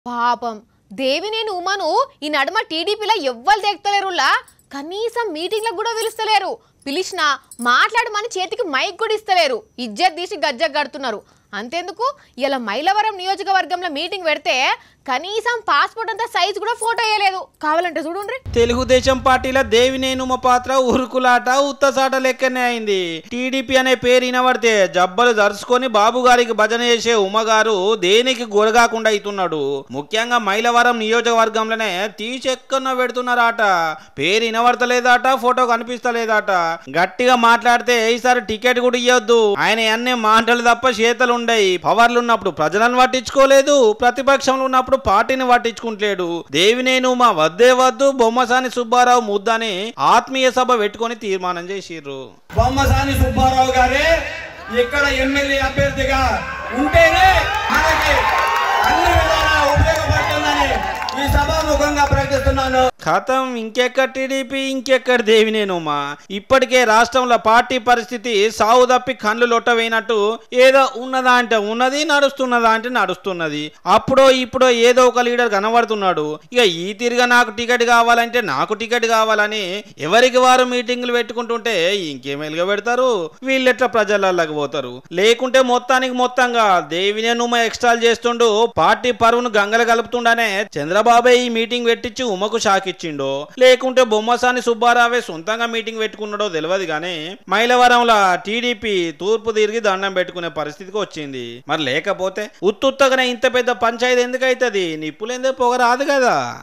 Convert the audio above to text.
పాపం దేవినేని ఉమను ఈ నడుమ టీడీపీలో ఎవ్వరు దేక్తలేరులా కనీసం మీటింగ్లకు కూడా పిలుస్తలేరు. పిలిచినా మాట్లాడమని చేతికి మైక్ కూడా ఇస్తలేరు. ఇజ్జత్ తీసి గజ్జకు కడుతున్నారు. అంతేందుకు ఇలా మైలవరం నియోజకవర్గంలో మీటింగ్ పెడితే కనీసం పాస్పోర్ట్ అంతా సైజ్ కూడా ఫోటో వేయలేదు. కావాలంటే చూడండి. తెలుగుదేశం పార్టీలో దేవినేని ఉమ పాత్ర ఉరుకులాట ఉత్తసాట లెక్కనే అయింది. టీడీపీ అనే పేరు వినబడితే జబ్బలు జరుచుకొని బాబు గారికి భజన చేసే ఉమగారు దేనికి గొరగాకుండా అవుతున్నాడు. ముఖ్యంగా మైలవరం నియోజకవర్గంలోనే తీచెక్కన పెడుతున్నారట. పేరు వినబడతలేదట, ఫోటో కనిపిస్తలేదట. గట్టిగా మాట్లాడితే ఈసారి టికెట్ కూడా ఇవ్వద్దు. ఆయన అన్ని మాటలు తప్ప చేతలు ఉండయి. పవర్లు ఉన్నప్పుడు ప్రజలను పట్టించుకోలేదు, ప్రతిపక్షంలో ఉన్నప్పుడు పార్టీని పట్టించుకుంటలేడు. దేవినేని ఉమ వద్దే వద్దు, బొమ్మసాని సుబ్బారావు ముద్దని ఆత్మీయ సభ పెట్టుకొని తీర్మానం చేసిర్రు. బొమ్మసాని సుబ్బారావు గారే ఇక్కడ ఎమ్మెల్యే అభ్యర్థిగా ఉంటేనే మనకి అన్ని విధాలా ఉపయోగపడుతుందని ఈ సభాముఖంగా ప్రకటిస్తున్నాను. ఖతం ఇంకెక్కడ టీడీపీ, ఇంకెక్కడ దేవినేని ఉమ. ఇప్పటికే రాష్ట్రంలో పార్టీ పరిస్థితి సావు తప్పి కళ్ళు లొట్టవేయినట్టు ఏదో ఉన్నదా అంటే ఉన్నది, నడుస్తున్నదా అంటే నడుస్తున్నది. అప్పుడో ఇప్పుడో ఏదో ఒక లీడర్ కనబడుతున్నాడు. ఇక ఈ తిరిగా నాకు టికెట్ కావాలంటే నాకు టికెట్ కావాలని ఎవరికి వారు మీటింగులు పెట్టుకుంటుంటే ఇంకేం వెలుగ పెడతారు, వీళ్ళెట్లా ప్రజలకి పోతారు. లేకుంటే మొత్తానికి మొత్తంగా దేవినేని ఉమ ఎక్స్ట్రాల్ చేస్తుండు, పార్టీ పరువును గంగలు కలుపుతుండనే చంద్రబాబే ఈ మీటింగ్ పెట్టించి ఉమకు షాక్ ఇచ్చిండో, లేకుంటే బొమ్మసాని సుబ్బారావే సొంతంగా మీటింగ్ పెట్టుకున్నాడో తెలియదు. కానీ మైలవరంలో టీడీపీ తూర్పు తిరిగి దండం పెట్టుకునే పరిస్థితికి వచ్చింది. మరి లేకపోతే ఉత్తుత్తగానే ఇంత పెద్ద పంచాయతీ ఎందుకు అవుతుంది? నిప్పులేందే పొగ రాదు కదా.